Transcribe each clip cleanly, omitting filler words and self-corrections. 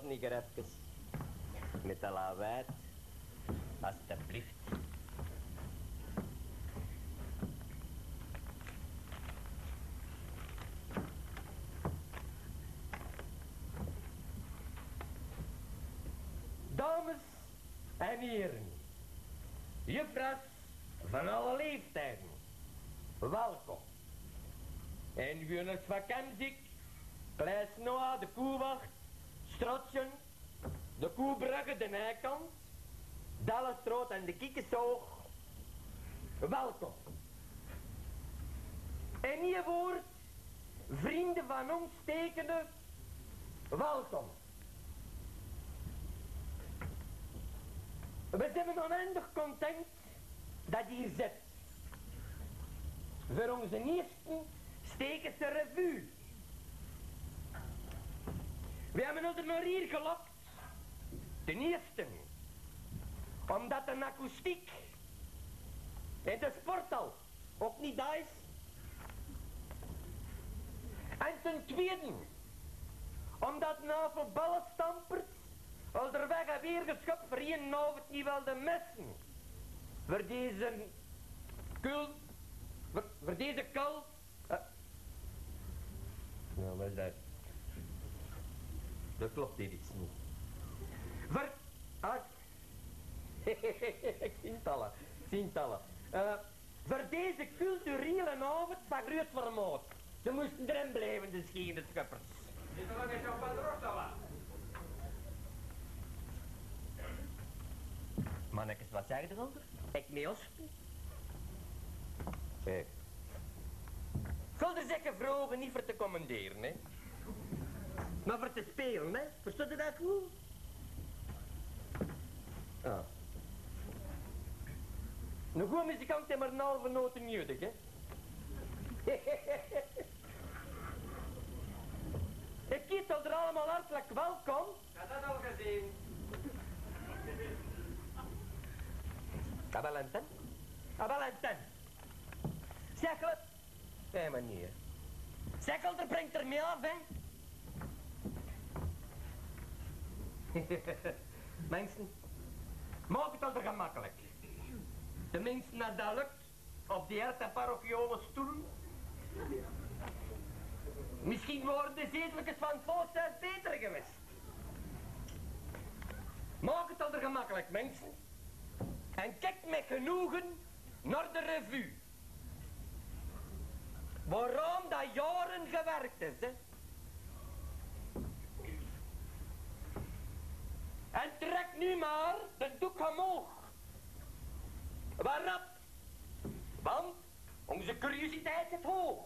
niet even. Met de lawaai. Alsjeblieft. Dames en heren, juffrouws van alle leeftijden, welkom. En wie ons vakant ik, Kleis Noah, de koewacht, Strotjen, de koebrugge, de nijkant, Dallestroot en de kikkersoog, welkom. En hier woord, vrienden van ons tekenen, welkom. We zijn oneindig content dat je hier zit. Voor onze eerste Stekense revue. We hebben ons er maar hier gelokt. Ten eerste, omdat de akoestiek in de sporthal ook niet daar is. En ten tweede, omdat na voor ballenstampers als er weg en weer geschopt voor een nou het niet wel de messen. Voor deze kul, voor deze kul. Nou, wat is dat? Dat klopt hier iets niet. Voor, ik zie het allen. Voor deze culturele avond van groot formaat. Ze moesten erin blijven, de schijnen schuppers. Is er nog eens op wat rostala? Mannekes, wat zeg je erover? Ik mee osten. Ik wil er zeggen vroegen niet voor te commanderen, hè. Maar voor te spelen, hè. Verstaat je dat goed? Ah. Een goede muzikant heeft maar een halve noten nodig, hè. Ik kies er allemaal hartelijk welkom. Ik had dat al gezien. Abelenten? Abelenten! Zeg het! Nee, meneer. Zeg er brengt er mee af, hè? Mensen, maak het al gemakkelijk. De mensen naar dat lukt, op die eerste parochiale stoelen. Misschien worden de zeteltjes van het volkshuis beter geweest. Maak het al gemakkelijk, mensen. En kijk met genoegen naar de revue. Waarom dat jaren gewerkt is, hè? En trek nu maar de doek omhoog. Waarop? Want onze curiositeit zit hoog.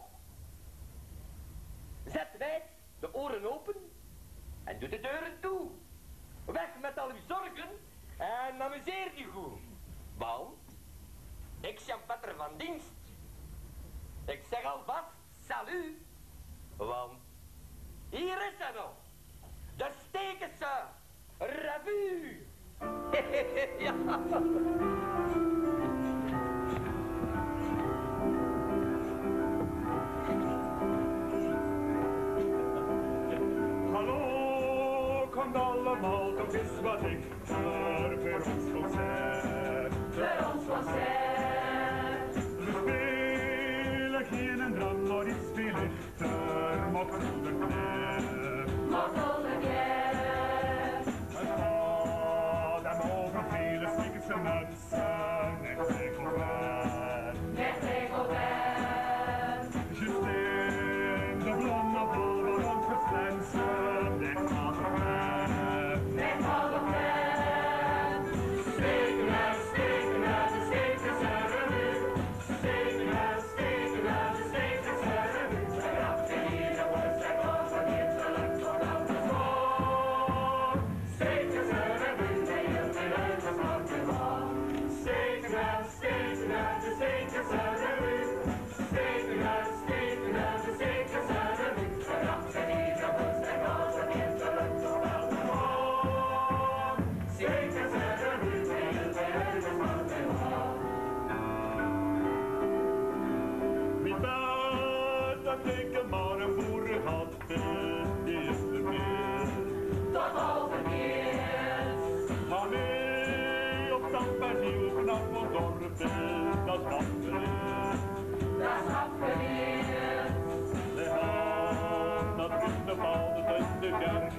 Zet wijd de oren open en doe de deuren toe. Weg met al uw zorgen en amuseer je goed. Want ik ben Petter van dienst. Ik zeg alvast salut. Want hier is ze nog. De Stekense revue. Ja. Hallo, komt allemaal, dat is wat ik voor ons concert. Voor ons concert. We spelen geen dram, maar iets veel lichter, makkelijk meer. Makkelijk meer. Het gaat hem over vele Stekense mensen, net Rigobert. Met Rigobert. Just in de blonde bol waar ons geslensen, net Rigobert. Met Rigobert. Stekener, Stekener, de Stekense revue. Stekener, Stekener, de Stekense revue. We grachten hier de worst en ons van hier te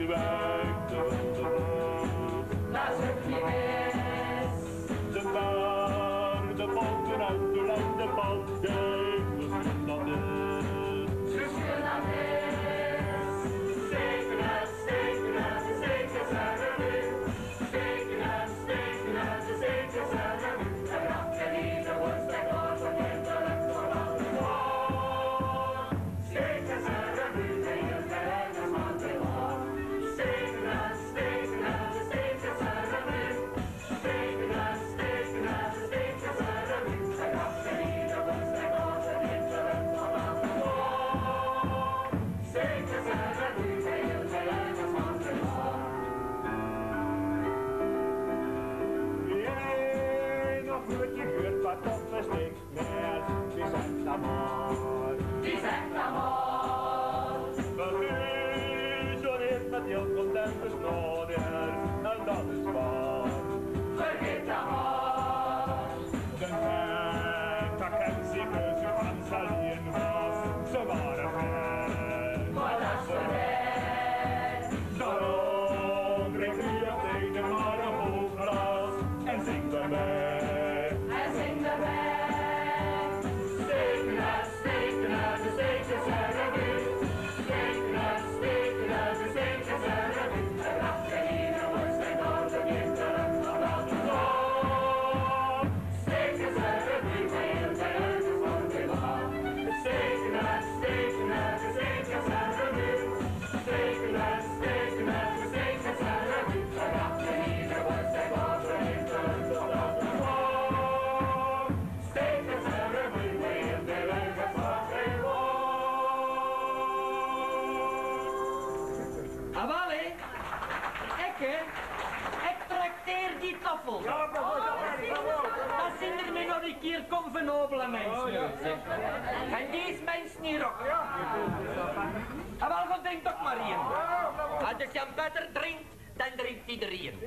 de wijk, de boot. Dat is ook niet mis. De paardenboten uit de landebouw, kijk, hoe schön dat is. Zo schön dat is. Steken uit, de stekers uit de muur. Steken uit, de stekers uit de muur. En dat je niet de worst en goot, want je terug voor al de woord. Stekers uit de muur, en je verhengers van de woord. Steken uit, de stekers uit de muur. Steken uit, de stekers uit de muur. En dat je niet de worst en goot, want je terug voor al de woord. Stekers uit de muur, en je verhengers van de woord. Jij nog goed, je geurt wat op de steek, meer, die zegt dat maar. Die zegt dat maar. Maar u, zo heeft met heel content besloten, en dat is waar. Vergeet dat maar. De vakantiekeuze van Salien was, ze waren ver. Maar dat is voorbij. Daarom drink u op tegen maar een hoog glas en zing erbij. En zing erbij. Steken uit, de stekers uit de buurt. Steken uit, de stekers uit de buurt. En dat je niet de worst en goot, en je terug voor al de woord. Stekers uit de buurt, en je verhengers van de woord. Steken uit, de stekers uit de buurt. Steken uit, de stekers uit de buurt. En dat je niet de worst en goot, en je terug voor al de woord. Stekers uit de buurt, en je verhengers van de woord. Ah, wel, hè? Ik trakteer die toffel. Dat zijn er nu nog een keer comfortabele mensen. En deze mensen hier ook. Ah, wel, God drinkt ook maar één. Als de Jan-Peter drinkt, dan drinkt iedereen.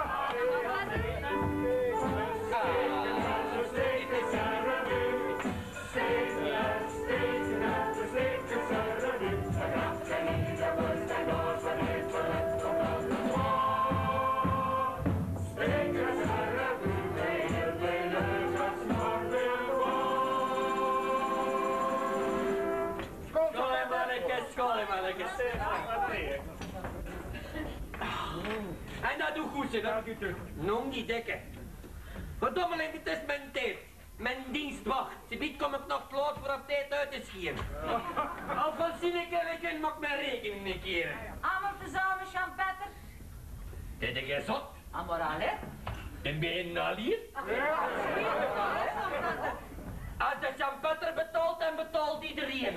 Scholen, mannetjes. En dat doe goed, hè. Noem die dikke. Verdomme, dit is mijn tijd. Mijn dienstwacht. Ze biedt kom ik nog te laat voor op tijd uit te schieten. Al van zin ik en mag mijn rekening een keer. Allemaal tezamen, Jean-Peter. Dit is gezot. Amoral, hè? Dan ben je al hier. Als de Jan-Peter betaalt, dan betaalt iedereen.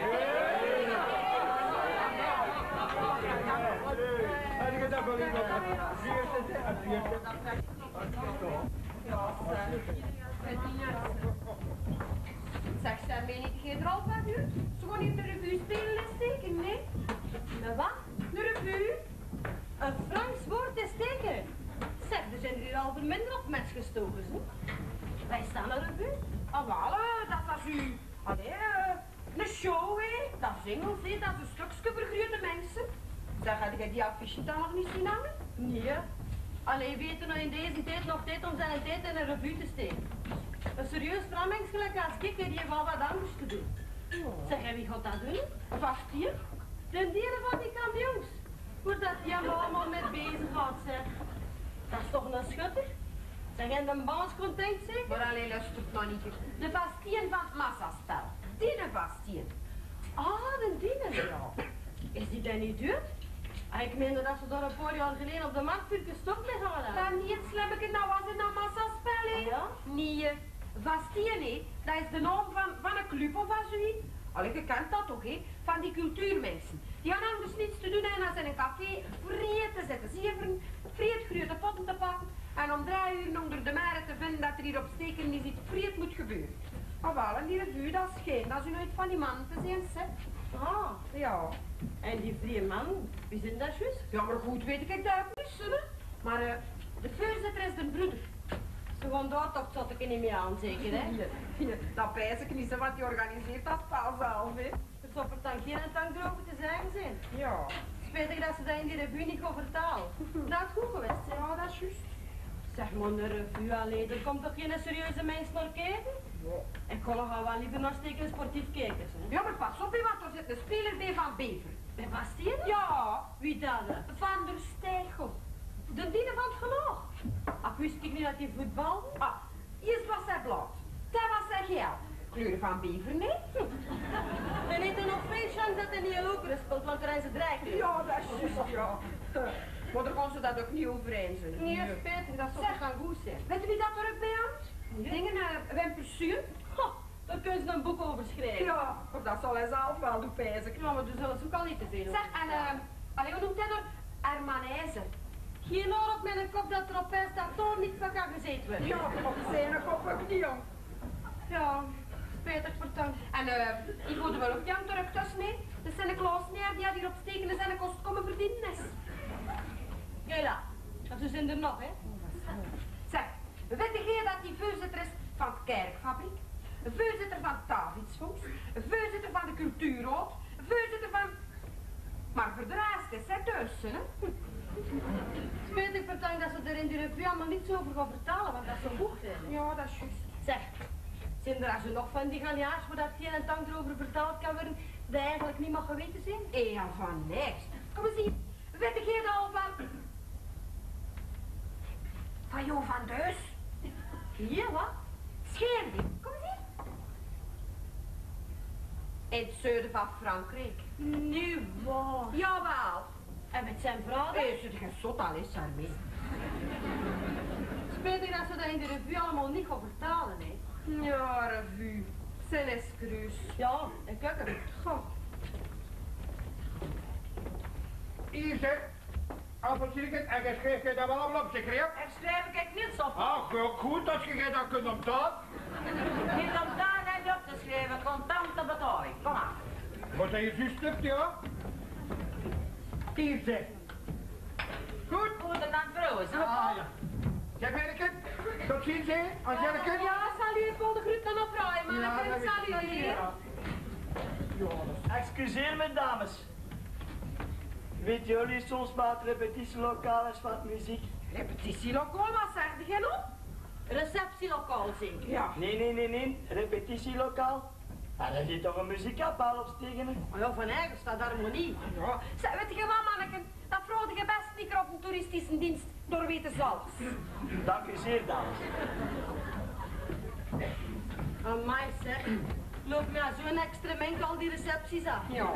Zeg, zijn ben ik geen rol van u? Ze gaan hier de revue spelen en steken, nee? Maar wat? De revue? Een Frans woord is steken. Zeg, er zijn hier al minder op mens gestoken, hè? Wij staan een revue. Ah, wel, dat was u. Allee, een show, hè? Dat is Engels, hè? Dat is een stukje voor grote mensen. Zeg, had jij die affiche dan nog niet zien hangen? Nee. Allee, weten we in deze tijd nog tijd om zijn tijd in een revue te steken. Een serieus vrouwmens gelijk als ik, die heeft al wat anders te doen. Zeg, en wie gaat dat doen? Vast hier? De dieren van die kampioens. Hoe dat die allemaal met bezig gaat, zeg. Dat is toch een schutter? Zeg, en de baas content zeker? Maar alleen luistert nog niet. De Bastien van het massaspel. Die de Bastien. Ah, de dienen, ja. Is die dan niet duur? Ik meende dat ze daar een paar jaar geleden op de markt voor gestopt mee hadden. Dan niet, slemmeke, nou was het nou massaspel, hè? Ja? Nee, Bastien, hè? Dat is de naam van een club of zoiets. Allee, je kent dat toch, hè? Van die cultuurmensen. Die hadden anders niets te doen en als in een café vrije te zetten. Zeven, vreed grote potten te pakken. En om 3 uur onder de meren te vinden dat er hier op steken is iets vreed moet gebeuren. Maar wel, en die revue, dat is geen, dat is nooit van die man te zien, zeg. Ah, ja. En die vrije man, wie zijn dat juist? Ja, maar goed weet ik dat niet, hè. Maar de voorzitter is de broeder. Ze gaan daar toch tot ik niet meer aan, zeker, hè? Dat pijs ik niet, wat die organiseert dat spel zelf, hè. Het zou er dan geen en dan droog te zijn zijn. Ja. spijtig dat ze dat in die revue niet kon vertalen. Dat is goed geweest, hè? Ja, dat is juist. Zeg maar, een revue alleen, er komt toch geen serieuze mens naar kijken? Ik kon nog wel liever naar steken sportief kijken, hè? Ja, maar pas op, hè, want er zit een speler bij van Bever. Bij Bastien? Ja, Wie dat? Van der Steichel. De dienen van het geloof. Ach, wist ik niet dat hij voetbalde? Ah, eerst was hij blauw. Dat was hij geel. Kleuren van Bever, nee? En heeft er nog veel kans dat hij niet lopen speelt, want er is het rijk. Ja, dat is juist, ja. Maar dan kon ze dat ook niet over eens zijn. Nee, spijtig, dat zou Zeg. gaan goed zijn. Weet je wie dat er ook bij hangt? Dingen, Wempersuur. Daar kunnen ze een boek over schrijven. Ja, maar dat zal hij zelf wel doen, pijs ik. Ja, maar daar zullen ze ook al niet te veel Zeg, en allee, hoe noemt hij dat? Hermanijzer. Geen oor op mijn kop dat er op is dat toch niet van kan gezeten wordt. Ja, op zijn kop ook niet, jong. Ja, spijtig verteld. En ik hoorde wel ook Jan terug thuis mee. De Sinterklaasmeer die had hier op stekende zijn kost komen verdienen is. Ja, dat ze zijn er nog, hè? Zeg, weet jij dat die voorzitter is van de kerkfabriek? Een voorzitter van het Davidsfonds, een voorzitter van de Cultuurraad, een voorzitter van... Maar voor de rest is hij tussen, hè? Spijtig verteld dat ze er in de revue allemaal niets over gaan vertalen, want dat zou goed zijn. Ja, dat is juist. Zeg, zijn er als je nog van die galjaars waar dat het een en het ander over verteld kan worden, dat eigenlijk niet mag geweten zijn? Ja, van niks. Kom eens hier. Weet jij dat al van... Van Jo van Deus? Hier, wat? Scheerding. Kom eens hier. In het zuiden van Frankrijk. Nu, waar? Jawel. En met zijn vrouw? Is het geen zot, al is er mee. Spijtig dat ze dat in de revue allemaal niet gaan vertalen, hè? Ja, revue. Zijn excuus. Ja, ik kijk hem. Goh. Hier zeg, appeltje, en je schreef je dat wel allemaal op zich, hè? Er schrijf ik niet zo. Ach, wel goed als je dat kunt onthouden. Niet om daar niet op te schrijven, contante betaling. Kom maar. Wat zijn je zuster, ja? Hier zeg. Goed? Goedenavond, Roos. Ah, ja. Zeg, Merken, tot ziens, hè? Angelique? Ja, salut, ik wil de groet dan opruimen, maar Ja, ik dat vind weet ik. salut hier. Ja. Ja, Excuseer me, dames. Weet jullie soms wat het repetitielokaal is van muziek? Repetitielokaal, wat zeg je nog? Receptielokaal zeker? Ja. Nee. Repetitielokaal. Ah, daar zit toch een muziekkapel op stegen? Oh ja, van eigen staat harmonie. Ja. Zeg, weet je wat, manneken? Dat vroeg je best niet op een toeristische dienst door weten zelfs. Dank u zeer, dames. Amai zeg, loop me zo'n extrement al die recepties af. Ja.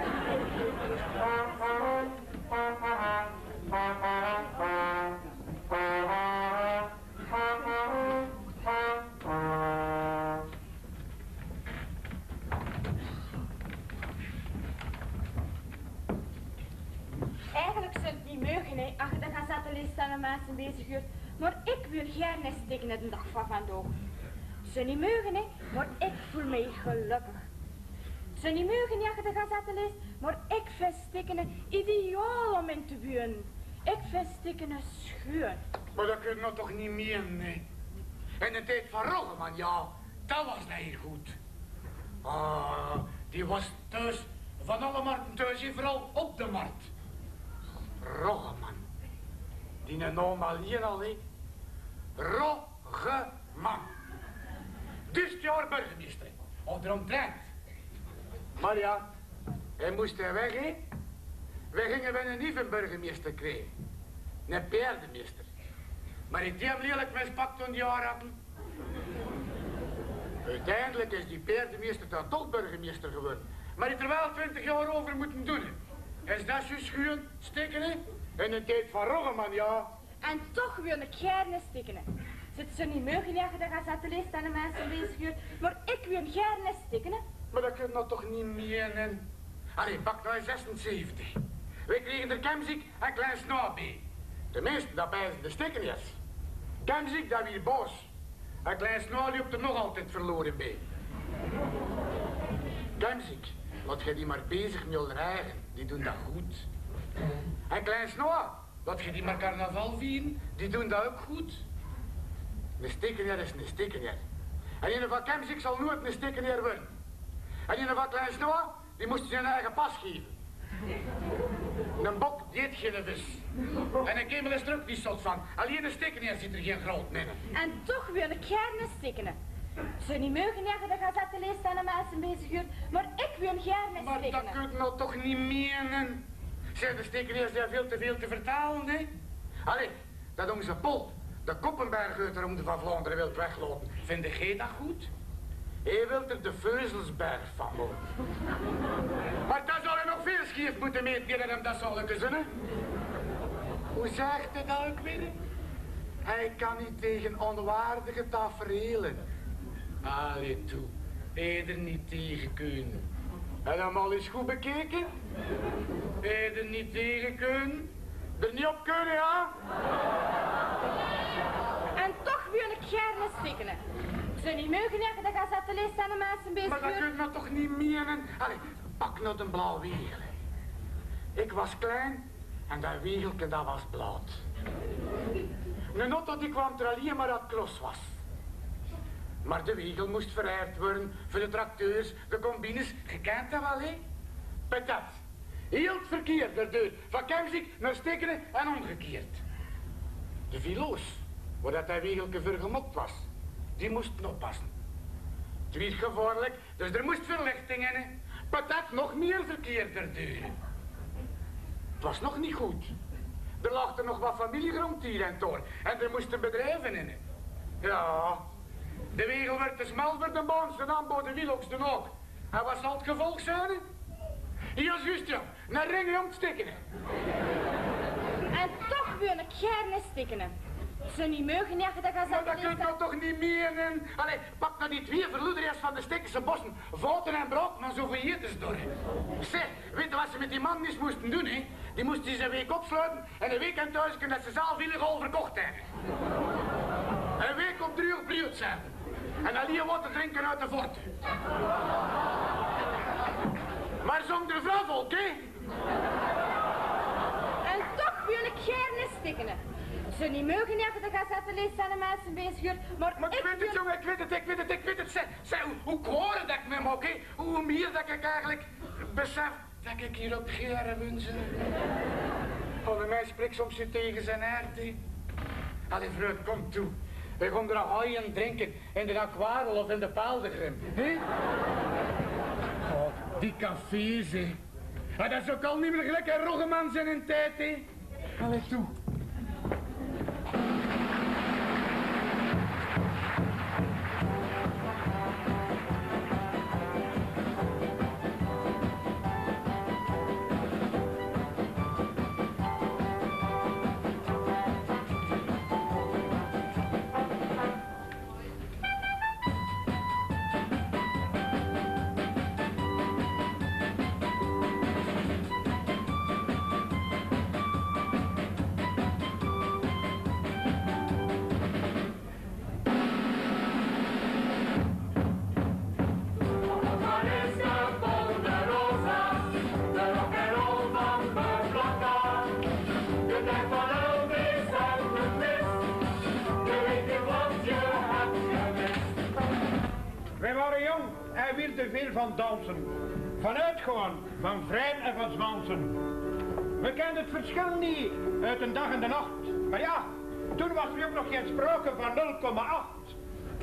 Eigenlijk zou het niet mogen, hè, als je de gazette leest aan de mensen bezig wordt. Maar ik wil gerne steken de dag van vandaag. Het zou niet mogen, hè, maar ik voel mij gelukkig. Het zou niet mogen, hè, als je de gazette leest, maar ik vind steken ideaal om in te buren. Ik vind steken schoon. maar dat kun je nou toch niet meer, nee. En de tijd van Roggeman, ja, dat was heel goed. Ah, die was thuis, van alle markten thuis, en vooral op de markt. Roggeman. Die naam alleen al, hè. Roggeman. Dus het jaar burgemeester, of eromtrent. Maar ja, hij moest er weg, hè. Wij gingen wel een nieuwe burgemeester krijgen. Een paardenmeester. Maar ik heb lelijk mispakt toen die jaar hadden. Uiteindelijk is die paardenmeester dan toch burgemeester geworden. Maar hij heeft er wel 20 jaar over moeten doen. Hè. Is dat zo schuwen, steken, hè? In de tijd van Roggeman, ja. En toch wil ik gerne steken. Het zou niet mogen, hè, als je de gazette leest aan de mensen bezig wordt. Maar ik wil gerne steken. Maar dat kun je nou toch niet menen. Allee, pak nou 76. Wij kregen er Kemzik en Klein Snaap bij. Tenminste, dat bij de stikken is. Kemzik, dat weer boos. En Klein Snaap liep er nog altijd verloren bij. Kemzik, laat je die maar bezig met je eigen. Die doen dat goed. En Klein Snaap, laat je die maar carnaval vieren. Die doen dat ook goed. Een stikkenjer is een stikkenjer. En een van Kemzik zal nooit een stikkenjer worden. En een van Klein Snaap, die moest zijn eigen pas geven. Een bok, die eet geen vis. En een kemel is er ook niet zot van. Alleen een stekenier ziet er geen groot minnen. En toch wil ik gerne stikken. Ze niet mogen zeggen dat gaat zetten leest aan de mensen bezig uur, maar ik wil gerne Maar stikken. dat kunt nou toch niet menen. Zijn de stekeniers daar veel te veel te vertalen, hè? Allee, dat onze Pol, de Koppenbergeuter om de van Vlaanderen wilt weglopen. Vind jij dat goed? Hij wilt er de Veuzelsberg van worden. Maar dan zal hij nog veel schief moeten meten hem dat zal lukken, hè? Hoe zegt hij dat ook weer? Hij kan niet tegen onwaardige tafereelen. Allee toe, hij er niet tegen kunnen. En hem al eens goed bekeken? Hij er niet tegen kunnen? Er niet op kunnen, ja? En toch wil ik gerne stikken. Ze niet mogen zeggen dat gaat zetten leest aan de mensen bezig Maar dat uur. kun je nou toch niet menen? Allee, pak nou een blauw wiegel. Ik was klein en dat wiegelke dat was bloot. Een auto die kwam er alleen maar dat klos was. Maar de wiegel moest verrijfd worden voor de tracteurs, de combines. Je kent dat wel, hè? Patat. Heel het verkeer erdoor. Van Kemzik naar Stekenen en omgekeerd. De vilo's, waar dat wiegelke vergemokt was, die moesten oppassen. Het werd gevaarlijk, dus er moest verlichting in. Hè. Patat nog meer verkeer erdoor. Het was nog niet goed. Er lag er nog wat familiegrond hier en door. En er moesten bedrijven in. Hè. Ja, de wiegel werd te smal voor de baans, de aanboden wieloksten ook. En wat zal het gevolg zijn? Hè? Hier is juist, ja. Naar ringen om te stikken. En toch wil ik gerne stikken. Ze niet mogen zeggen dat gaat Maar zetten dat kunt leest nou toch niet menen? Allee, pak nou die twee verloeders van de Stekkense bossen. Voten en brood, maar zoveel jeters door. Zeg, weet je wat ze met die man eens moesten doen, hè? Die moesten ze een week opsluiten en een week aan thuis kunnen dat ze zelf illegaal verkocht hebben. Een week op 3 uur periode zijn. En alleen water drinken uit de fort. Maar zonder vrouwvolk, hè? En toch wil ik gerne stikken. Ze niet mogen zeggen dat gaat zetten leest aan de mensen bezig uur, maar ik weet het, jongen, ik weet het. Zeg, hoe horen dat ik me hem ook, hè? Hoe meer dat ik eigenlijk besef dat ik hier op geren wensen. Oh, mij spreekt soms zo tegen zijn aard, hè? Allee, vreugd, kom toe. We gaan er een haaien drinken in de aquarel of in de paaldegrim, hè? Oh, die cafés, hè? Ah, dat is ook al niet meer gelijk een Roggeman zijn in tijd, hè? Allee, toe. Wij waren jong en wilden veel van dansen. Van uitgaan, van vrijen en van zwansen. We kenden het verschil niet uit een dag en de nacht. Maar ja, toen was er ook nog geen sprake van 0,8.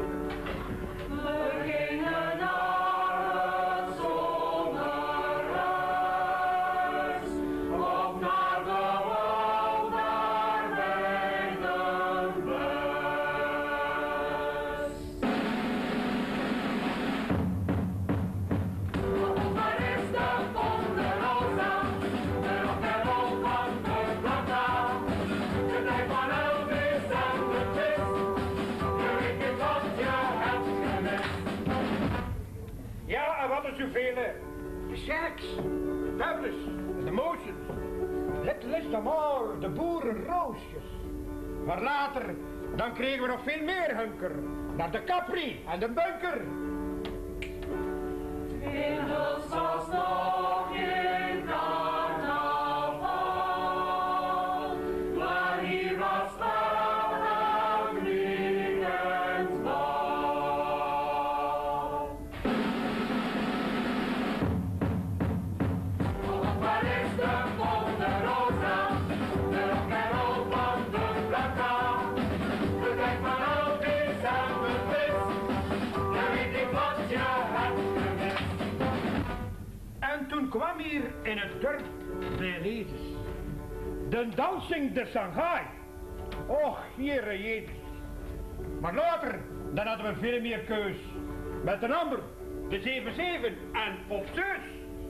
We gingen naar het zomerhuis, of naar de wal daar bij de bus. Waar is de ponderosa, de rock en roll van de Blanda, de tijd van Elvis en de twist, je weet niet wat je hebt gemist. Ja, en wat is zoveel? De seks, de duivels, de motions. Het is dan maar de boerenroosjes. Maar later, dan kregen we nog veel meer hunker. Naar de Capri en de bunker. Inmiddels was nog geen carnaval, maar hier was wel een weekendbal. Waar is de ponderosa? kwam hier in het dorp bij Jezus. De dansing de Shanghai. Och, Heere Jezus. Maar later, dan hadden we veel meer keus. Met een ander, de 7-7 en Pop Zeus.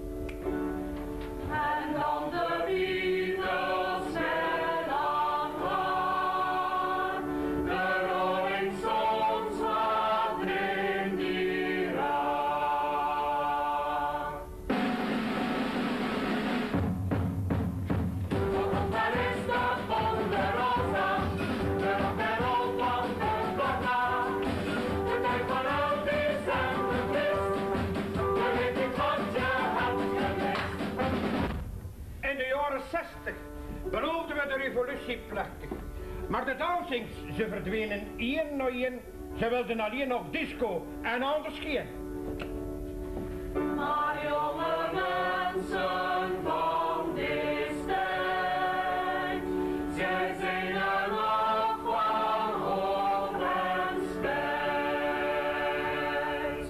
En dan de Beatles met Antoine, de Rolling Stones wat in die raam. Want daar is de Ponderosa, de rock'n'roll van Ponderosa. De tijd van Elvis en de Twist, je weet niet wat je hebt gemist. In de jaren 60 beloofden we de revolutie plechtig. Maar de dansings, ze verdwenen één na één. Ze wilden alleen nog disco en anders geen. Maar jonge mensen van deze tijd, zij zingen nog van hoop en spijt.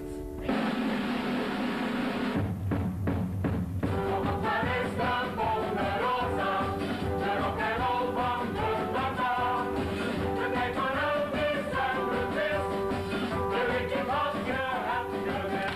Want daar is de Ponderosa, de rock'n'roll van Ponderosa. De tijd van Elvis en de Twist, je weet je wat je hebt gemist.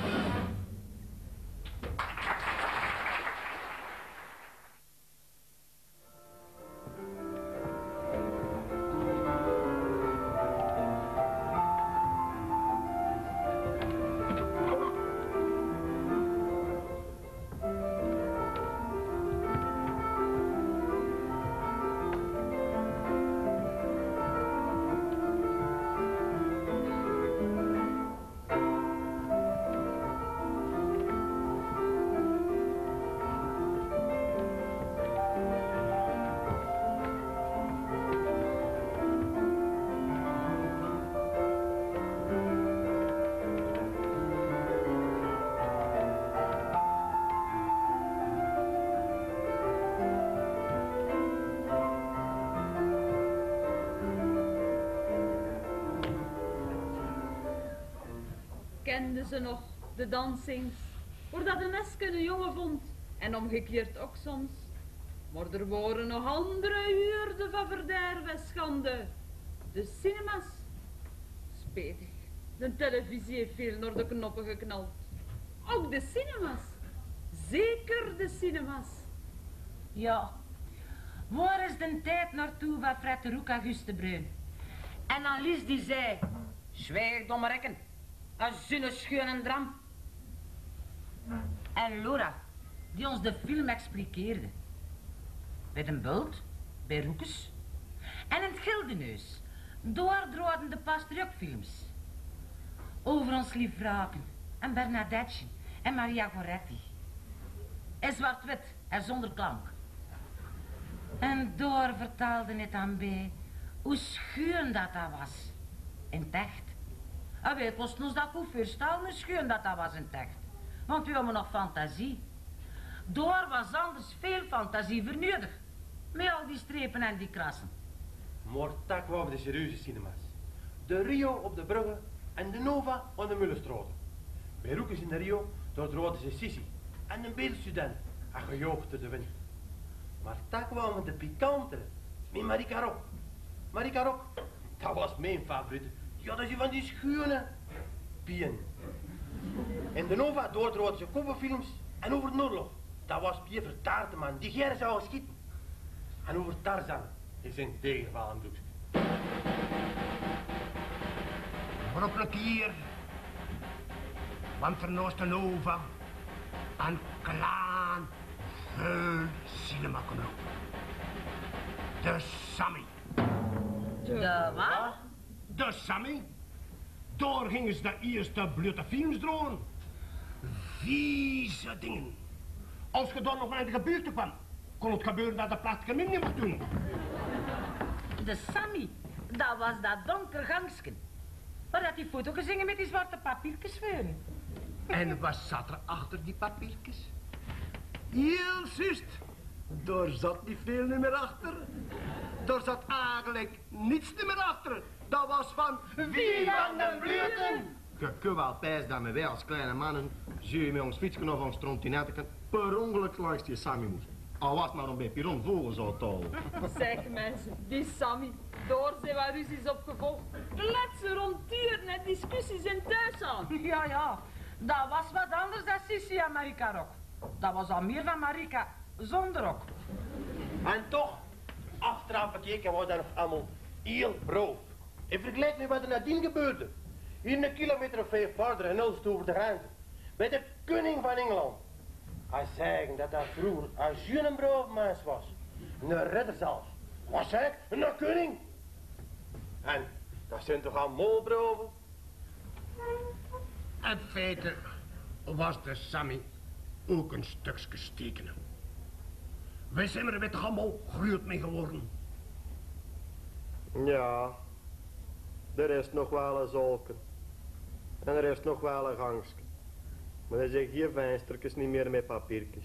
Kenden ze nog de dansings, voordat een meske een jongen vond, en omgekeerd ook soms. Maar er waren nog andere huurden van verderf en schande. De cinemas. Spetig, de televisie heeft veel naar de knoppen geknald. Ook de cinemas. Zeker de cinemas. Ja, waar is de tijd naartoe van Fred de Roek Auguste Bruin? En Alice die zei, zwijg domme rekken, een zinnescheun dram. En Laura, die ons de film expliqueerde. Bij de Bult, bij Roekes. En in het Gildeneus, doordroden de Pastrujk-films. Over ons lief Raken, en Bernadette, en Maria Goretti. En zwart-wit, en zonder klank. En door vertaalde het aan bij hoe schuin dat was. In het echt. En wij kosten ons dat goed voorstellen hoe schuin dat was in het echt. Want we hebben nog fantasie. Door was anders veel fantasie vernodigd. Met al die strepen en die krassen. Maar dat kwamen de serieuze cinemas. De Rio op de Brugge en de Nova aan de Mullenstraat. Bij Roekes in de Rio, daar droogden ze Sissi en een beeldstudent en gejoogd de wind. Maar dat kwamen de pikantere, met Marika Rok. Marika Rok, dat was mijn favoriet. Ja, dat is van die schone pien. In de Nova doordroogden ze koppenfilms en over de oorlog. Dat was Pierre Taarteman, die Gerrit zou schieten. En over Tarzan is een tegenvallen broek. Brokkelijk hier, want er naast de Nova een klaan veel cinema kon lopen. De Sammy. De wat? De Sammy. Daar gingen ze de eerste blote films draaien. Vieze dingen. Als je daar nog naar de gebuurte kwam, kon het gebeuren dat de plastic hem niet mocht doen. De Sammy, dat was dat donker gangsken. Waar had die foto gezingen met die zwarte papiertjes voor. En wat zat er achter die papiertjes? Heel juist. Daar zat niet veel meer achter. Daar zat eigenlijk niets meer achter. Dat was van Wie van den Bluten. Je kunt wel pijs dat wij als kleine mannen, zie je met ons fietsje of ons trontinetten, per ongeluk langs die Sammy moest. Al was maar om bij Piron vogels zou talen. Zeg mensen, die Sammy, door zijn waar ruzies opgevolgd. Kletsen rond turen en discussies in thuis aan. Ja, dat was wat anders dan Sissi en Marika Rok. Dat was al meer van Marika zonder rok. En toch, achteraf bekeken was dat nog allemaal heel braaf. In vergelijking met wat er nadien gebeurde. Hier een kilometer of 5 verder en Ulst over de grens. Bij de koning van Engeland. Hij zeggen dat dat vroeger een braaf mens was. Een ridder zelfs. Wat zeg ik? Een koning. En dat zijn toch allemaal braven? In feite was de Sammy ook een stukje stekenen. Wij zijn er met allemaal groeit mee geworden. Ja, er is nog wel een zolken. En er is nog wel een gangstje. Maar er zijn geen venstertjes niet meer met papiertjes.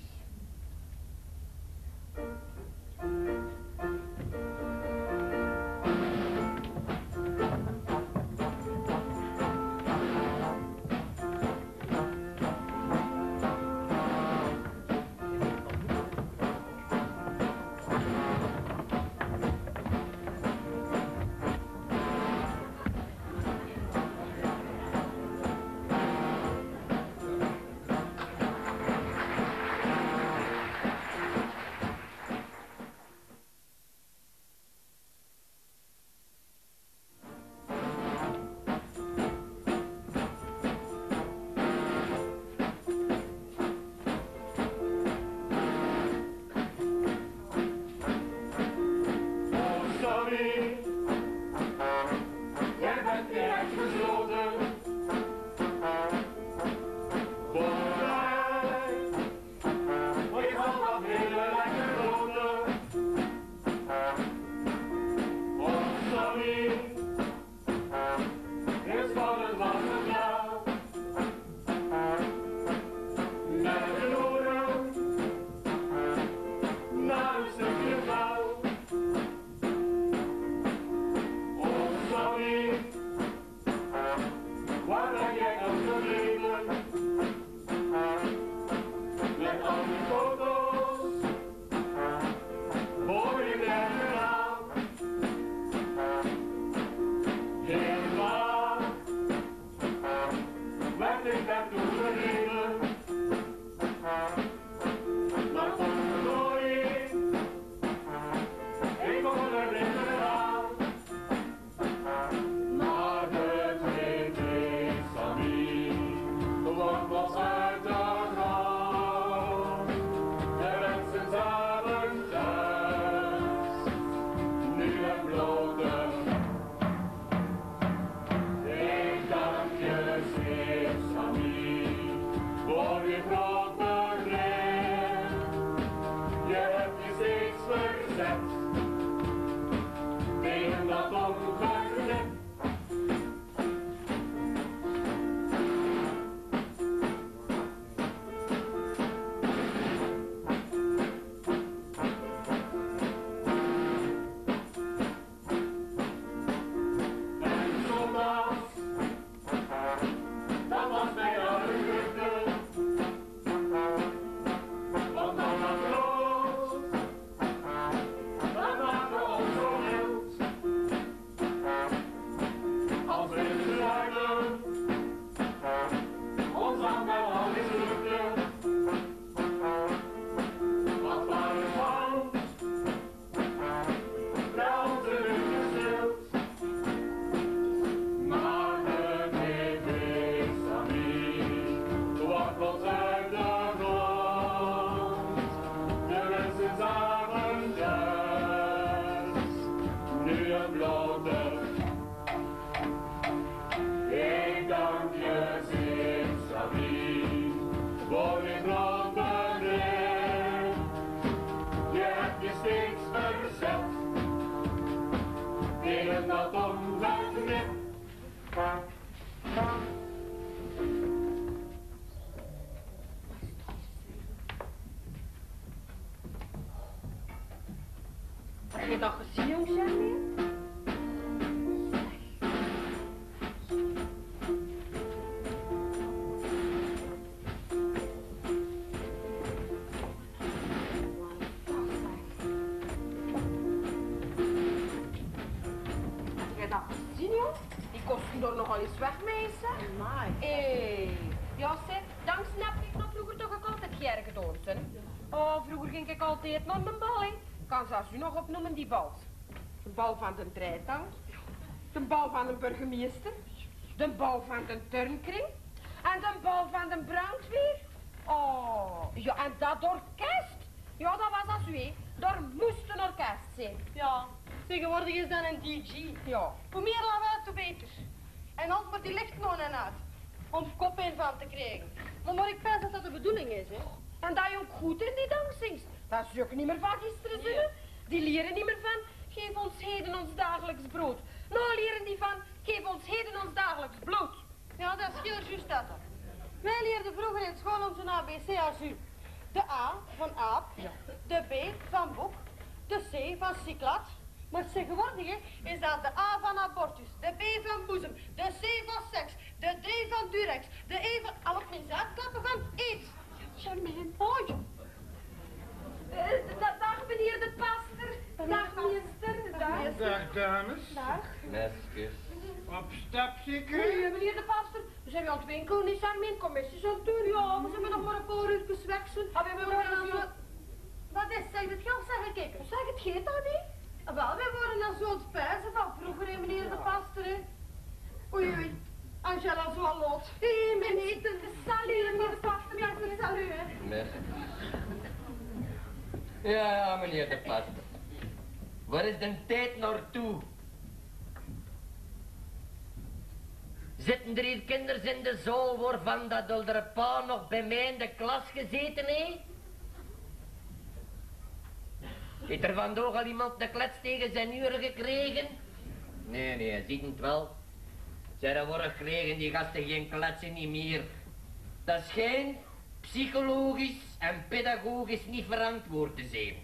Heb je dat gezien, jongetje? nou gezien, joh. Die kosten er nogal eens weg, meisje. Maar. Ja, zeg, dan snap ik nog vroeger toch ook altijd gergen dansen. Oh, vroeger ging ik altijd naar de bal, hè. Kan zelfs u nog opnoemen, die bal. De bal van de treintang, de bal van de burgemeester, de bal van de turnkring en de bal van de brandweer. Oh, ja, en dat orkest. Ja, dat was als u, hè. Daar moest een orkest zijn. Ja, tegenwoordig is dat een DJ. Ja. Hoe meer lawaai, hoe beter. En anders wordt die licht nog en uit. Om kop in van te krijgen. Maar ik weet dat dat de bedoeling is, hè. En dat je ook goed in die dansings. Dat is ook niet meer van gisteren, zinnen. Die leren niet meer van, geef ons heden ons dagelijks brood. Nou leren die van, geef ons heden ons dagelijks bloed. Ja, dat is heel juist dat. Wij leerden vroeger in school onze ABC als u. De A van aap, de B van boek, de C van cyclat. Maar tegenwoordig is dat de A van abortus, de B van boezem, de C van seks, de D van durex, de E van al op mijn zaadklappen van aids. Charmant. Hoi. Dag meneer de pastor. Dag meester. Dag dames. Dag. Mesjes. Op stap zeker? Nee, meneer de pastor. We zijn aan het winkelen, niet aan mijn commissies aan het doen. Ja, we zijn nog maar een paar uurtjes weg. Wat is zeg het geld, zeg ik? Zeg het geet dan niet? Wel, we worden dan zo spijzen van vroeger, hè, meneer de pastor. Hè. Oei, oei. Angela zo lot. Hé, meneer de salut, meneer de pastor. Ja, de salut, hè. Mesjes. Ja, meneer de pastor. Waar is de tijd naartoe? Zitten er hier kinderen in de zaal waarvan dat er pa nog bij mij in de klas gezeten heeft? Heeft er vandaag al iemand de klets tegen zijn uren gekregen? Nee, ziet het wel. Zij worden gekregen die gasten geen kletsen niet meer. Dat schijnt psychologisch en pedagogisch niet verantwoord te zijn.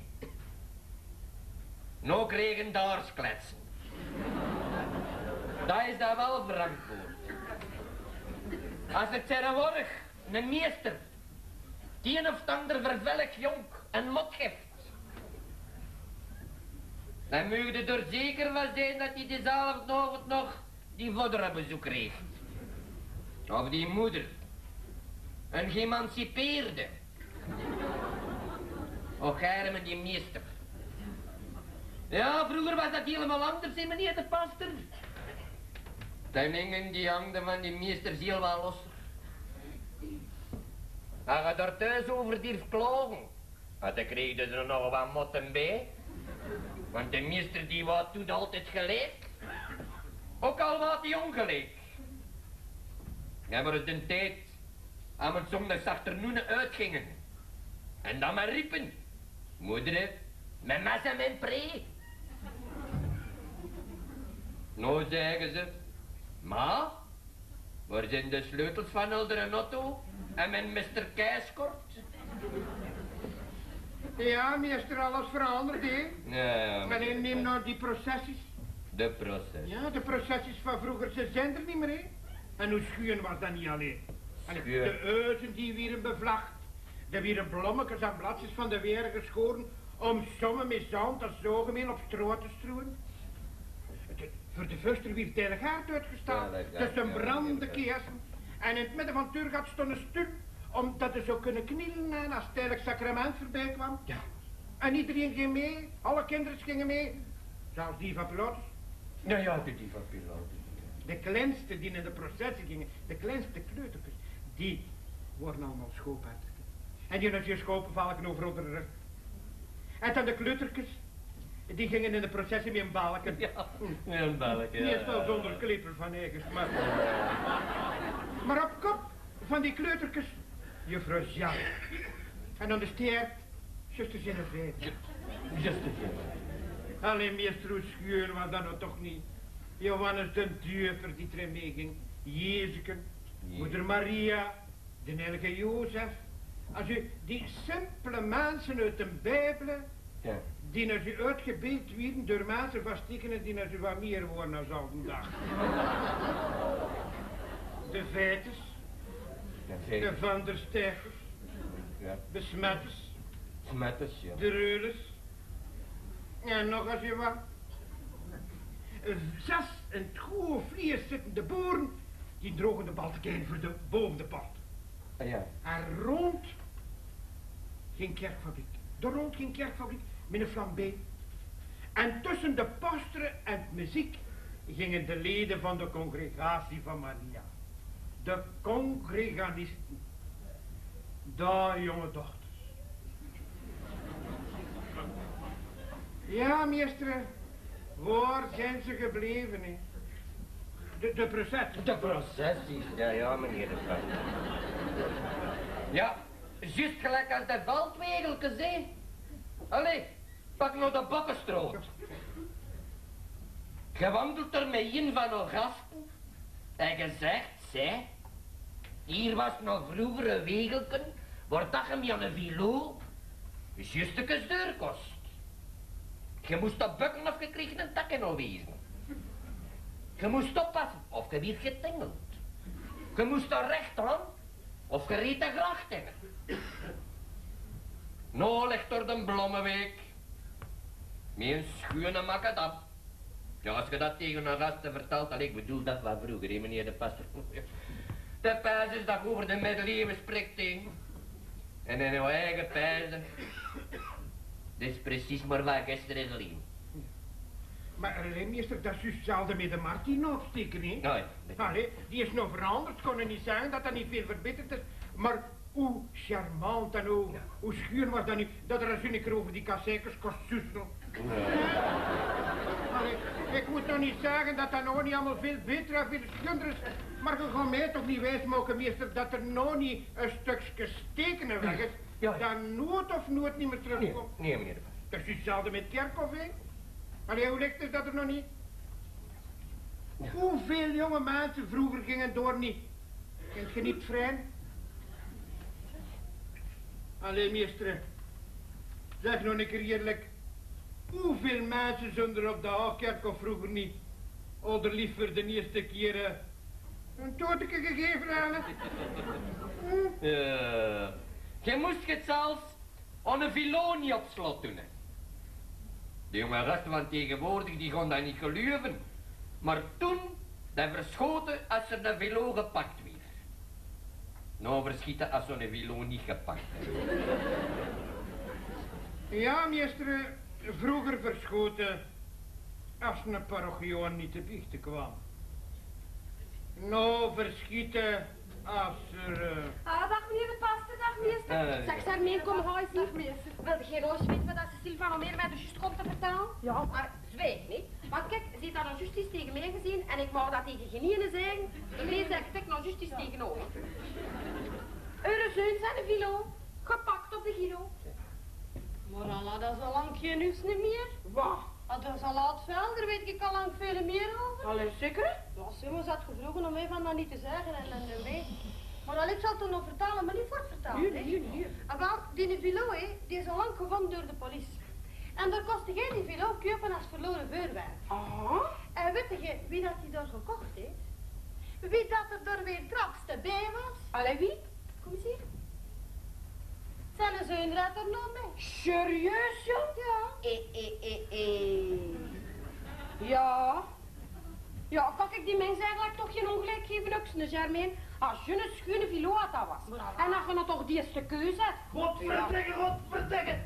Nou kregen daar kletsen. Dat is dat wel verantwoord. Als het tegenwoordig een meester die een of ander vervellig jonk en mot geeft, dan moet je er zeker van zijn dat hij dezelfde avond nog die vader bezoek heeft. Of die moeder. Een geëmancipeerde. Och, met die meester. Ja, vroeger was dat helemaal anders, hè, meneer de pastor. Dan hingen die handen van die meester heel wel los. Als je daar thuis over durft klagen, dan kreeg je er nog wat motten bij. Want de meester die wat doet altijd gelijk. Ook al wat hij ongelijk. Ja, maar eens de tijd, aan het zondagsachternoenen uitgingen. En dan maar riepen. Moeder, mijn mes en mijn pre. Nou zeggen ze, ma, waar zijn de sleutels van Eldere Otto en mijn Mr. Keiskort? Ja, meester, alles veranderd, hè? Ja, maar neem nou die processies. De proces. Ja, de processies van vroeger, ze zijn er niet meer, hè? En hoe schuwen was dat niet alleen? De euzen die wieren bevlacht. Er wieren blommetjes en bladjes van de weer geschoren om sommen met zand en zogemeen op stro te strooien. Voor de vuster werd de gaard uitgestaan, tussen brandende keersen. En in het midden van het tuurgat stond een stoel, omdat ze zo kunnen knielen en als het heilig sacrament voorbij kwam. Ja. En iedereen ging mee, alle kinderen gingen mee, zelfs die van Pilatus. Ja, die van Pilatus. De kleinste die in de processie gingen, de kleinste kleutertjes, die worden allemaal schoophartig. En die hadden je schopenvalken over onder de rug. En dan de kleutertjes, die gingen in de processie met een balken. Ja, met een balken, ja. Meestal zonder klipper van eigen smaak. Maar op kop van die kleutertjes, juffrouw Jean. En dan de steert, zuster Geneviève. Zuster Alleen meester hoe schuur was dat nou toch niet. Johannes de Duiver die erin meeging. Jezeken, moeder Maria, de heilige Jozef. Als u die simpele mensen uit de Bijbel, ja, die naar u uitgebeeld werden door mensen van stikkenen die naar u wat meer worden als al een dag. De Vetes, de Van der Stijgers, ja, de Smetters, Smetters, ja, de Reulers, en nog als je wat. 6 in het goede vlies zittende boeren, die drogen de baltekijn voor de boven de pad. Ja. En rond geen kerkfabriek. Er rond geen kerkfabriek, met een flambé. En tussen de pastoren en het muziek gingen de leden van de congregatie van Maria. De congreganisten. Daar, jonge dochters. Ja, meester, waar zijn ze gebleven, hè? De processie. De processies, ja, meneer de Pastor. Ja, juist gelijk als de veldwegeltjes, hè. Allee, pak nou de bakkenstroot. Je wandelt er met een van uw gasten en je zegt, zeg, hier was nog vroeger een wegelken, waar dat je met een vilo juist een kus deur kost. Je moest op bukken of je kreeg een takken al wezen. Je moest oppassen of je weer getingeld. Je moest er recht aan of je reed de gracht in. Nou ligt door de Blommeweg. Met een schone makadam. Ja, als je dat tegen een gasten vertelt, ik bedoel dat van vroeger, hè, meneer de Pastor. De pijzers dat over de middeleeuwen spreekt tegen. En in uw eigen pijzen. Dit is precies maar wat gisteren geleden. Maar meester, dat is juist hetzelfde met de Martin opsteken, hè? Ja, Allee, die is nog veranderd, kon niet zeggen dat dat niet veel verbeterd is. Maar hoe charmant en hoe schuur was dat nu, dat er een keer over die kasseikers kost zusselen. Allee, ik moet nog niet zeggen dat dat nou niet allemaal veel beter en veel schunder is. Maar je gaat mij toch niet wijsmaken, meester, dat er nou niet een stukje stekenen weg is, dat nooit of nooit niet meer terugkomt. Nee, meneer de Pastor. Dat is juist hetzelfde met Kerkhoff, hè? Allee, hoe ligt is dat er nog niet? Ja. Hoeveel jonge mensen vroeger gingen door niet? Kent je niet vrij? Allee, meester, zeg nog een keer eerlijk. Hoeveel mensen zonder op de Haagkerkhof vroeger niet? Oder liever de eerste keer een tootje gegeven hebben? Je moest het zelfs aan een vilonie op slot doen. Hè. De jonge gasten van tegenwoordig die gaan dat niet geloven. Maar toen, dat verschoten als er een vilo gepakt werd. Nou verschieten als zo'n vilo niet gepakt werd. Ja, meester, vroeger verschoten als een parochioon niet te biechten kwam. Nou verschieten als er... dag meneer de Pastor, dag meester. Zeg, Charmeen, kom huis niet, meester. Wilde geen roos weten wat ze Sylvana meer mij dus juist komt te vertellen? Ja. Maar zwijg niet. Want kijk, ze heeft dat nog juist eens tegen mij gezien en ik wou dat tegen geen ene zeggen. Nee, zeg ik nog juist eens tegenover. Eure zoon zijn een vilo, gepakt op de Giro. Maar Allah, dat is al lang geen nieuws niet meer. Wat? Dat is al laat velder, weet ik al lang veel meer over. Allee, zeker? Ja, Simons had gevraagd om mij van dat niet te zeggen en mij. Maar al ik zal het nog vertalen, maar niet voortvertalen. Hier. En wel, die vilo, die is al lang gevonden door de politie. En daar kostte jij die vilo kopen als verloren voorwerp. Ah? En weet je wie dat die daar gekocht heeft? Wie dat er daar weer krapste bij was? Allee, wie? Kom eens hier. Zijn zoon rijdt er nog mee. Serieus, joh? Ja. Ja. Ja, kan ik die mensen eigenlijk toch geen ongelijk geven, ook zijn Germain? Als je een schone vilo had dat was. En als je nou toch die eerste keuze hebt. Godverdikke!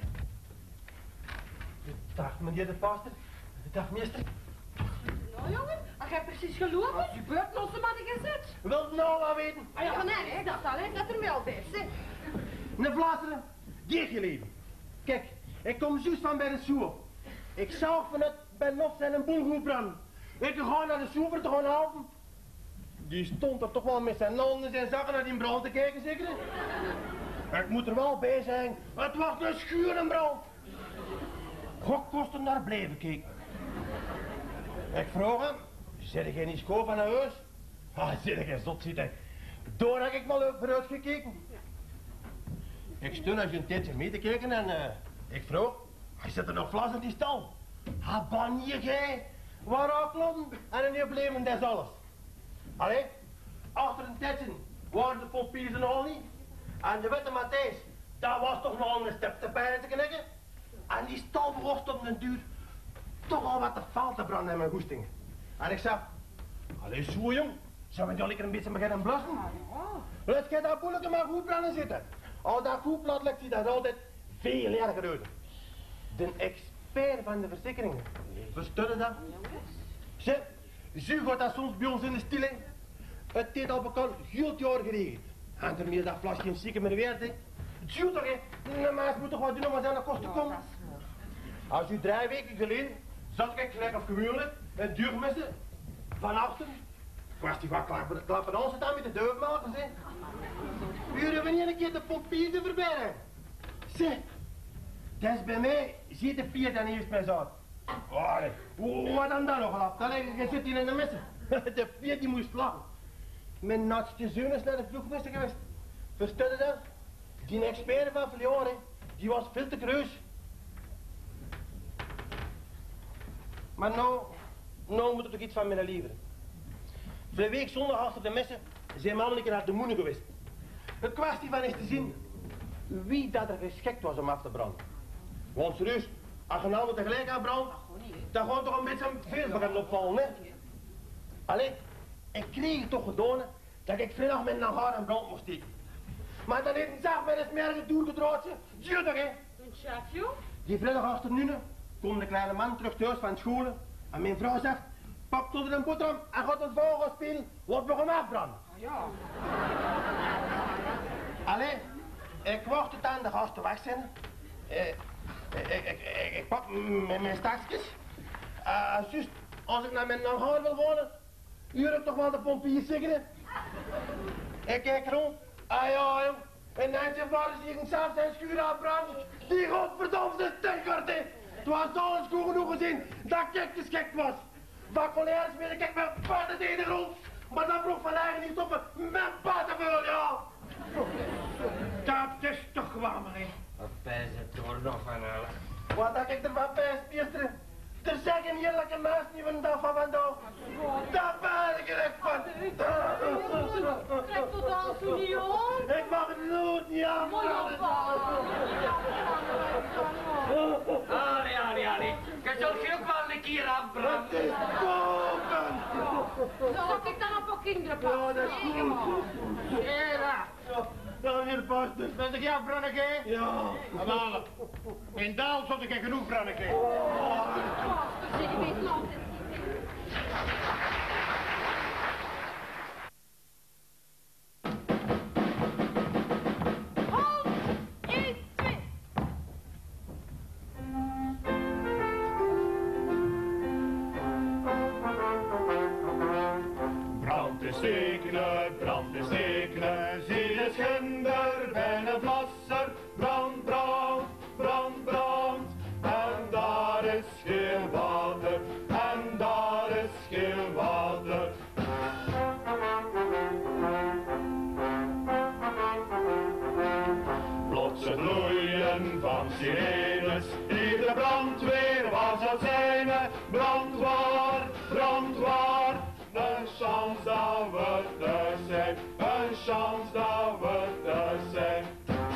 Dag, meneer de Pastor. Dag, meester. Nou, jongen, als jij precies gelopen, als je beurt lossen maar de gezet. Wilt u nou wat weten? Ah ja, nee, ik dacht alleen dat er wel bij is, hè. Een Vlaanderen, die leven. Kijk, ik kom juist van bij de soer. Ik zag vanuit bij Nof zijn een boel goed branden. Ik ga naar de soever te gaan helpen. Die stond er toch wel met zijn handen en zijn zakken naar die brand te kijken, zeker? Ik moet er wel bij zijn, het was een schuur en brand. God kost hem naar blijven kijken. Ik vroeg hem, zit jij niet schoon van een huis? Ah, zit jij zot zitten. Door heb ik mal vooruit gekeken. Ik stond als je een tijdje mee te kijken en ik vroeg, hij zit er nog vlas in die stal. Ah, banier jij, waar kloppen en een bleven, dat is alles. Allee, achter een tijdje waren de pompiers er al niet. En de witte Matthijs, dat was toch nog een step te bijna te knikken. En die stal begocht op den duur toch al wat te vuil te branden in mijn goestingen. En ik zeg, allee zo jong, zou we toch lekker een beetje beginnen blussen? Laat je dat boeleke maar goed branden zitten. Als dat goed plat ligt, ziet dat altijd veel erger uit. De expert van de verzekeringen. Verstunnen dat? Zeg, zo gaat dat soms bij ons in de stille. Het heeft al bekend heel het jaar geregend. En ermee dat flesje geen zieke meer werd, hè. Zo toch, hè. De mens moet toch wat doen om aan zijn kosten te komen. Als u 3 weken geleden zat ik gelijk of gewoonlijk met duurmissen van achter. Kwestie van klappen ons dan met de deurmakers, hè. Uren wanneer een keer de pompier er voorbij. Zeg, dat is bij mij, ziet de Piet dan eerst mij zo. Oh, nee. Wat dan nog af? Je zit hier in de missen. De Piet die moest lachen. Mijn natste zoon is naar de vloegmissen geweest. Verstaan je dat? Die expert van verloren, die was veel te kreus. Maar nou moet er toch iets van mij leveren. Vorige week zondag achter de missen zijn we allemaal naar de moeder geweest. De kwestie van is te zien wie dat er geschikt was om af te branden. Want serieus, als je nou tegelijk aanbrandt, dan gaat toch een beetje veel beginnen opvallen, hè? Allee, ik kreeg toch gedaan dat ik vrijdag met een haar in brand moest steken. Maar dan heeft een zaak met een smerige doorgedraadje, zie je toch, hè? Een chefje? Die vrijdag achternoen komt de kleine man terug thuis van school en mijn vrouw zegt, pak tot een boterham en gaat het vogel spelen, wat we gaan afbranden. Ja. Allee, ik wacht tot aan de gasten weg zijn. Ik pak mijn stakjes. Juist, als ik naar mijn hangar wil wonen, huur ik toch wel de pompier zeggen. Ik kijk rond. Ah ja, jong. En dan vader zie ik zelf zijn schuur aanbranden. Die godverdomde stinkert, hè. Het was alles goed genoeg gezien dat ik geschikt was. Van collega's wil ik mijn paarden in de grond. Maar dat broek van eigen niet stoppen met paardenvul, ja. Dat is toch gewoon, hè. Wat pijs het er nog van halen. Wat heb ik ervan pijs, meester? Er zeggen heerlijke mensen niet van dag van vandaag. Daar ben ik er echt van. Trek tot als u niet om. Ik mag het nooit niet aan. Allee. Je zult je ook wel een keer afbranden. Het is boven. Zal ik dan op een kinderen passen? Ja, dat is goed. Ja. Dan hier pasten. Ben ik jou branneke? Ja. Allemaal. In Daal zat ik genoeg branneke. Zeg, ik weet nog. Halt! 1, 2. Brand te steken, zie de schinder bij een vlasser. Brand, brand, brand, brand. En daar is geel water, en daar is geel water. Plots het loeien van sirenes, die de brandweer was het zijne. Brandwaar, brandwaar. Een chance dat we thuis zijn, een chance dat we thuis zijn.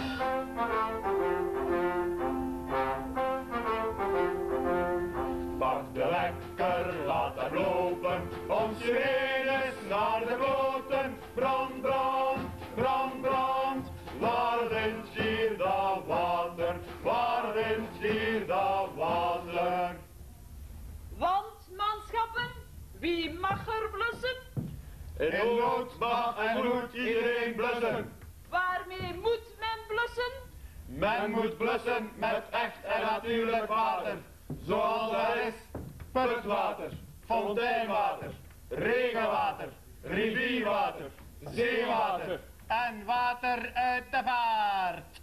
Pak de wekker, laat hem lopen, om sirenes naar de boten. Brand, brand, brand, brand, waar wint hier dat water, waar wint hier dat water? Want, manschappen, wie mag er blussen? In nood mag en moet iedereen blussen. Waarmee moet men blussen? Men moet blussen met echt en natuurlijk water. Zoals er is putwater, fonteinwater, regenwater, rivierwater, zeewater En water uit de vaart.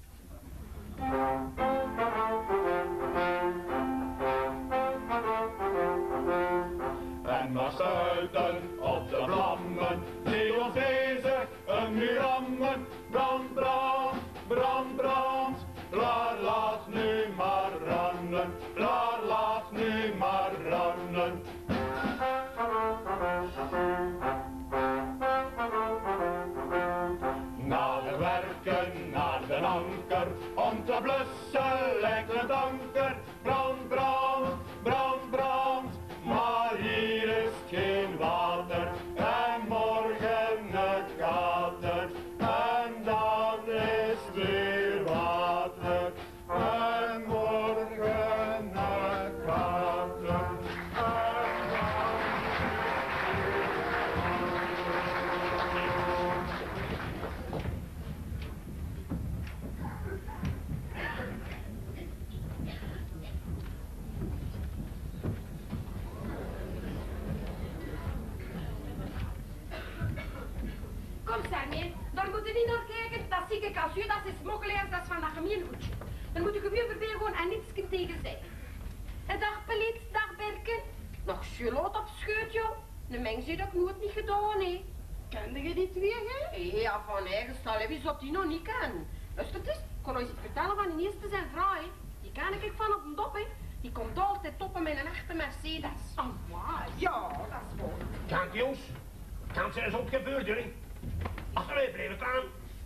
En maar spuiten op de vlammen, zie ons bezig een muur rammen. Brand, brand, brand, brand, klaar laat nu maar branden, klaar laat nu maar branden. Na de werken, naar de anker, om te blussen lijkt het anker. Brand, brand, brand, brand, maar hier is geen daarmee. Daar moet je niet naar kijken. Dat zie ik als u, dat is smokkelaars, dat is van dat gemeengoedje. Dan moet je gewoon voorbij gewoon en niets kunnen tegen zeggen. En dag Pelitz, dag Berke. Nog geloot op scheut, joh. De mens heeft dat nooit niet gedaan, hè. Kende je die twee, hè? Ja, van eigen stal heb je wat die nog niet kennen. Luister eens, ik kan eens iets vertellen van die eerste zijn vrouw, hè. Die ken ik van op een dop, hè. Die komt altijd toppen met een echte Mercedes. Oh, wow. Ja, dat is mooi. Kijk, jongens. Kan ze eens opgebeurd, hè? Achteruit blijven staan.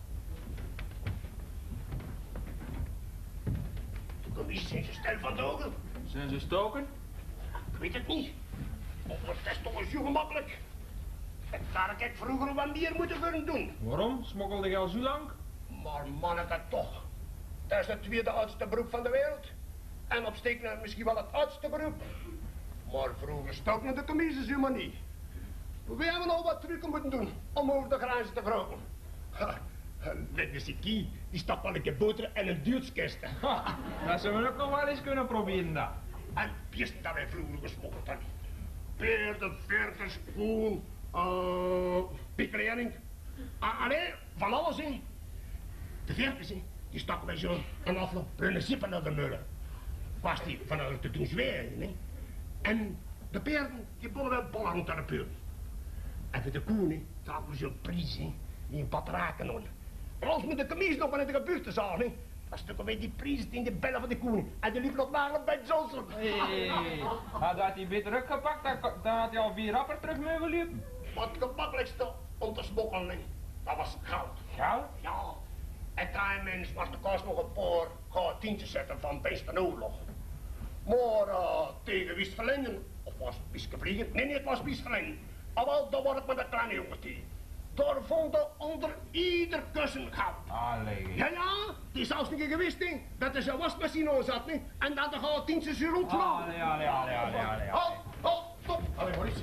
De commissie zijn ze stil van dogen. Zijn ze stoken? Ik weet het niet. Of het is toch eens zo gemakkelijk. Ik had ik vroeger wat meer moeten kunnen doen. Waarom? Smokkelde je al zo lang? Maar manneke toch. Dat is het tweede oudste beroep van de wereld. En opsteken misschien wel het oudste beroep. Maar vroeger stoken de commissie zo maar niet. We hebben al wat trucken moeten doen om over de grenzen te vrouwen. Net als die stak wel een keer boter en een duurtskist. Dat zullen we ook nog wel eens kunnen proberen dan. En wisten dat wij vroeger gesmokkeld hebben. Peerden, veerters, koen, pikkelering. Allee, van alles, hè. De veerters, hè, die stakken wij zo een afloop bruine zippen naar de mullen. Was die vanuit te doen zweren, hè. En de peerden, die bonden wij bollen aan de puur. En voor de koen, hè, zaten we zo'n prijs, hè, die een pad raken on. En als met de commissie nog van in de gebuurte zagen, hè, dan stukken wij die prijs in de bellen van de koen. En die liep nog maar bij Johnson. Had hij beter opgepakt, dan had hij al 4 rapper terug mogen lopen. Wat het gemakkelijkste om te smokkelen, dat was goud. Goud? Ja. En daar mens was de kast nog een paar goudtientjes zetten van best een oorlog. Maar tegen wist verlengen, of was het Biske Vliegen? Nee, het was Biske Verlengen. Maar wel, dan wordt het met een kleine jongen die. Daar vonden onder ieder kussen goud. Allee. Ja, die zelfs niet gewist, hè, dat er zo'n wasmachine aan zat, hè, en dat de goudtientjes er rondgenomen. Allee. Halt, stop. Allee, Maurice.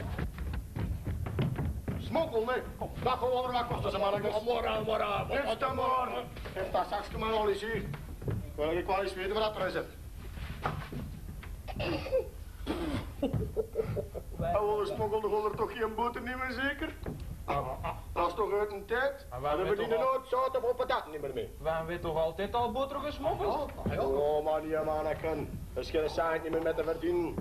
Smokkel, nee. Kom, dat gewoon wat kosten ze, mannetjes. Eerst maar. Heeft dat zakje maar al eens hier. Wil ik wel eens weten wat dat er is. Oude smokkelde gewoon er toch geen boter niet meer zeker? Dat is toch uit een tijd? En we verdienen nooit zout of op het dak niet meer mee. We hebben toch altijd al boter gesmokkeld? Oh, maar die manneken. Er is geen cent niet meer met te verdienen.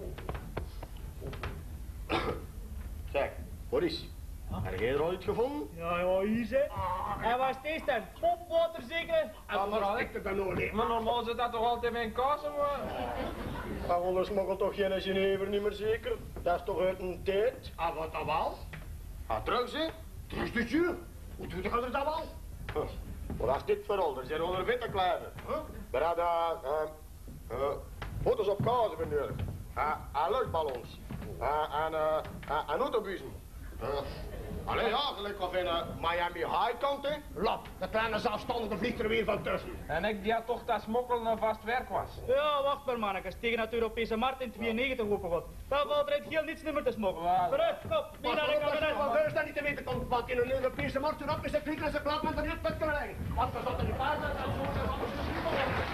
Kijk, Maurice. Heb jij er al iets gevonden? Ja, hier ze. En waar is deze dan? Popwater zeker? En waar stikt het dan nog niet? Maar normaal zit dat toch altijd in kassen, maar... Maar anders smokkelt toch geen Genever niet meer zeker? Dat is toch uit een tijd? Ah, wat dan wel? Ah, drugs, hè? Drugs de zuur. Hoe doet je dat wel? Wat is dit voor al? Er zijn onder witte kleider. We hadden foto's op kazen beneden. En luchtballons. En autobussen. Allee, ja, gelijk of in Miami High kant, hè? Lap, de kleine zelfstandige vliegt er weer van tussen. En ik die had toch dat smokkelen een vast werk was. Ja, wacht maar mannetjes, tegen het Europese markt in 92 hopen wat. Dan valt er het heel niets meer te smokkelen. Vooruit, kom, niet naar de kabinet. Wat heus dat niet te weten komt, wat in een Europese markt erop is, vliegen en ze klapt met een heel pet kunnen leggen. Wat was dat in de paard en zo,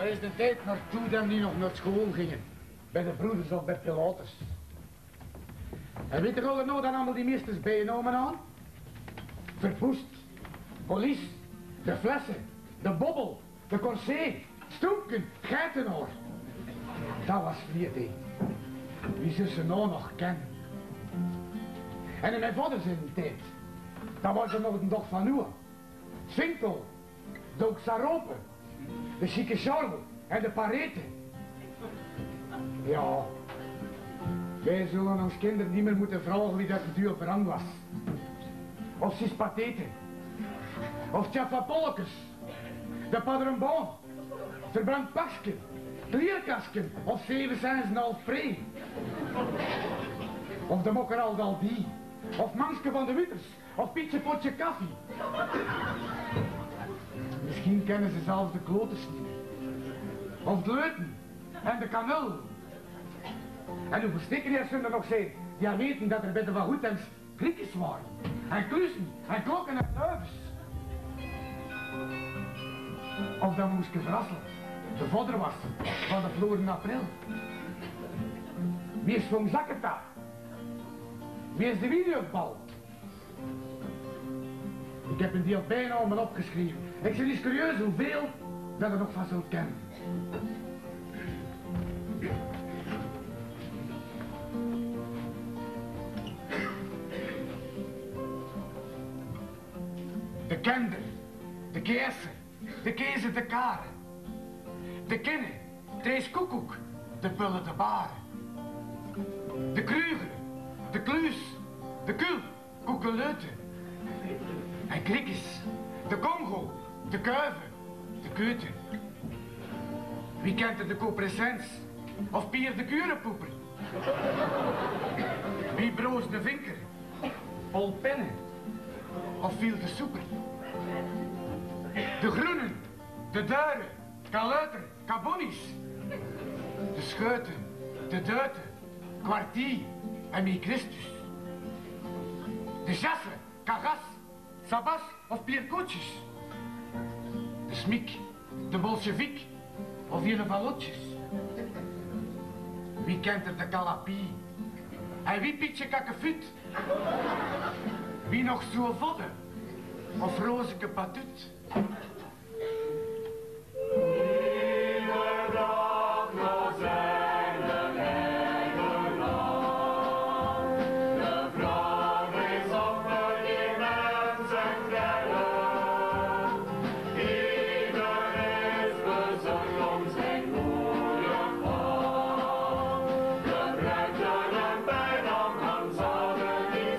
Er is de tijd naartoe dat die nog naar school gingen. Bij de broeders of bij Pilatus. En weet je al nou dan allemaal die meesters bijgenomen aan? Verpoest, police, de flessen, de bobbel, de corset, stoemken, geitenoor. Dat was vliegtijd. Wie ze nou nog kennen. En in mijn vader zijn tijd, dat was er nog een dag van nu. Swinkel, de Oxarope, de Chique Charles en de Parete. Ja, wij zullen ons kinderen niet meer moeten vragen wie dat duur verang was. Of Sis Patete, of Tjaffa Polkes, de Padrenbaan, verbrand Pasken, Klierkasken of 7 cents en half pre. Of de Mokkeral Daldi, of Manske van de Witters, of Pietje Potje Koffie. Misschien kennen ze zelfs de kloters niet. Of de Leuten en de Kanul. En hoeveel stikkers zullen er nog zijn die al weten dat er bij de Van Goethems kriekjes waren. En kluzen en klokken en duivens. Of dat Moeske Vrassel de vader was van de verloren april. Wie is van Zakketa? Wie is de videobal? Ik heb een deel bijnamen opgeschreven. Ik ben eens curieus hoeveel dat er nog van zult kennen. De Kender, de Keeser, de Kezer de Karen. De Kinne, Trees Koekoek, de Pullen de Baren. De Kruger, de Kluus, de Kul, Koekeleuten. En Kriekes, de Congo, de Kuiven, de Keuten. Wie kent er de Copresens? Of Pier de Kurenpoeper? Wie Broos de Vinker? Paul Penne? Of Viel de Soeper? De Groenen, de Duiren, Kaluiter, Kabonnies. De Scheuten, de Duiten, Kwartier en Mie Christus. De Jassen, Kagas, Sabas of Pierkootjes. De Smik, de Bolsjewiek of Jelle Valotjes. Wie kent er de Kalapie? En wie Pietje Kakkefuut? Wie nog zo'n vodde? Of Rozeke Patut? Iedere dag naar zijn eigen land. De vraag is of we die mensen kennen. Ieder is bezorgd om zijn goede van. Gebruikten en bijnaam dan zouden die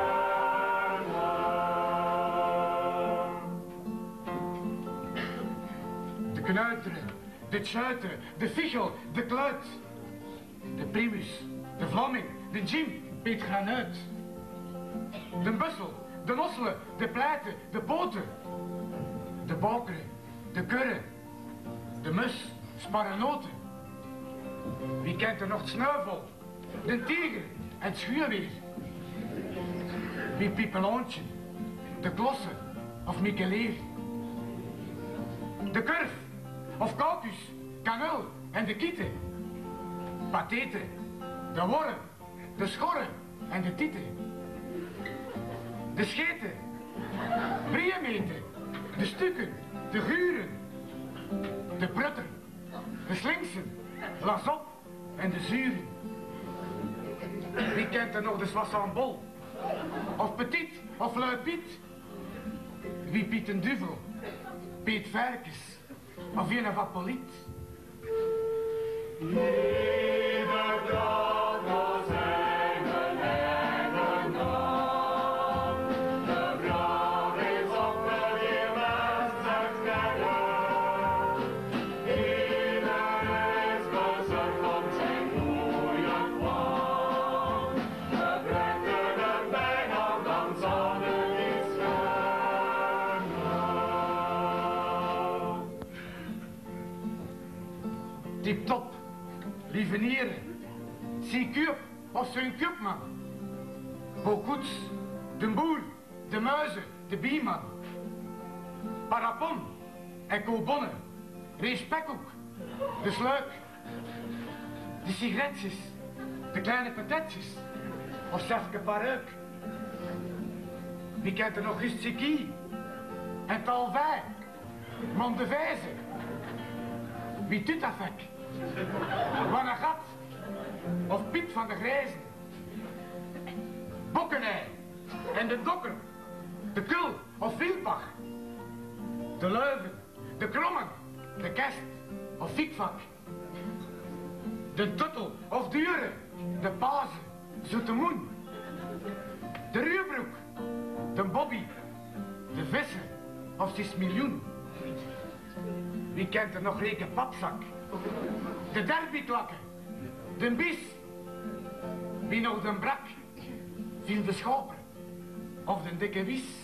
De Knuiteren, de Tjuiter, de Fichel, de Kluit. De Primus, de Vlaming, de Jim, Piet Granuit. De Bussel, de Nosselen, de Pleiten, de Poten. De Bokeren, de Kurren, de Mus, Sparrenoten. Wie kent er nog het Snuivel, de Tiger en het Schuurweer? Wie Piepeloontje, de Klossen of Mikkeleer? De Kurf of Caucus, Kanul en de Kieten. Patete, de Worren, de Schorren en de Tieten. De Scheten, Briemeten, de Stukken, de Guren. De Prutter, de Slinksen, Lasop en de Zuren. Wie kent er nog de Soissambol? Of Petit of Lui Piet? Wie Piet een Duvel? Piet Verkes of Jenne van Poliet? Ieder dag naar zijn eigen land. De vraag is of we die mensen kennen. Ieder is bezorgd om zijn goede kwam. Gebruikten en bijnaam dan zouden die Tip top, lieve nieren, Sikup of Seunkupman. Bokoets, de Boer, de Muizen, de Bieman. Parapon en Kobonne, Reespekhoek, de sluik, de sigaretjes, de kleine patatjes, of zelfs een paruik. Wie kent er nog Rustsiki en Talvij, Montevijze? Wie doet dat vak? Wannegat of Piet van de Grijzen? Bokkenij en de Dokker, de Kul of Vilpach, de Leuven, de Krommen, de Kest of Fiekvak, de Tuttel of Dure, de Pazen, Zoetemoen, de Ruurbroek, de Bobby, de Visser of 6 miljoen. Wie kent er nog Reken Papzak, de Derbyklakken, de Bies, wie nog de Brak, viel de Schoper of de Dikke Wies.